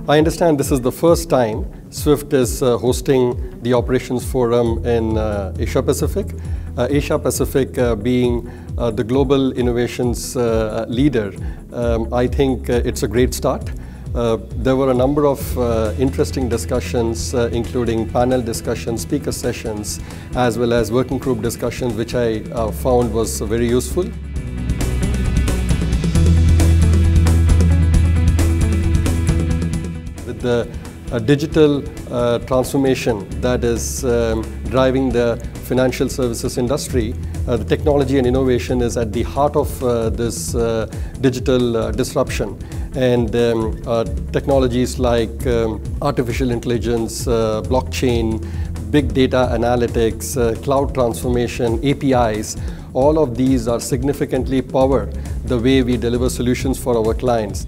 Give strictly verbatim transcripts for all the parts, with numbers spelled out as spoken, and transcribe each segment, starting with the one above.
I understand this is the first time SWIFT is uh, hosting the Operations Forum in uh, Asia Pacific. Uh, Asia Pacific uh, being uh, the global innovations uh, leader, um, I think uh, it's a great start. Uh, there were a number of uh, interesting discussions, uh, including panel discussions, speaker sessions, as well as working group discussions, which I uh, found was very useful. With the uh, digital uh, transformation that is um, driving the financial services industry, uh, the technology and innovation is at the heart of uh, this uh, digital uh, disruption. And um, uh, technologies like um, artificial intelligence, uh, blockchain, big data analytics, uh, cloud transformation, A P Is, all of these are significantly power the way we deliver solutions for our clients.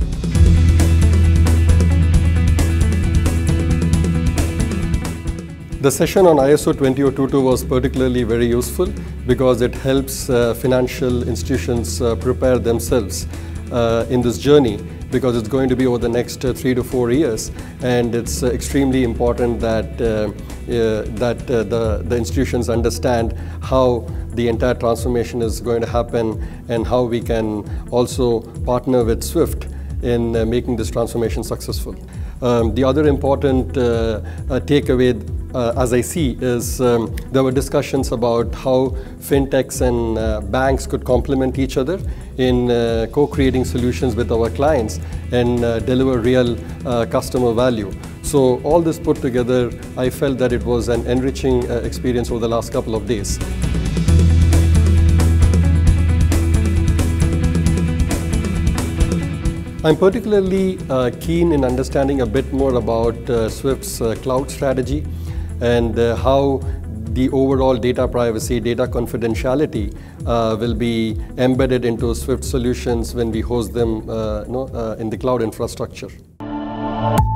The session on I S O twenty oh twenty-two was particularly very useful because it helps uh, financial institutions uh, prepare themselves uh, in this journey, because it's going to be over the next uh, three to four years, and it's uh, extremely important that uh, uh, that uh, the the institutions understand how the entire transformation is going to happen and how we can also partner with SWIFT in uh, making this transformation successful. Um, the other important uh, uh, takeaway, uh, as I see, is um, there were discussions about how fintechs and uh, banks could complement each other in uh, co-creating solutions with our clients and uh, deliver real uh, customer value. So all this put together, I felt that it was an enriching uh, experience over the last couple of days. I'm particularly uh, keen in understanding a bit more about uh, SWIFT's uh, cloud strategy and uh, how the overall data privacy, data confidentiality uh, will be embedded into SWIFT solutions when we host them uh, you know, uh, in the cloud infrastructure.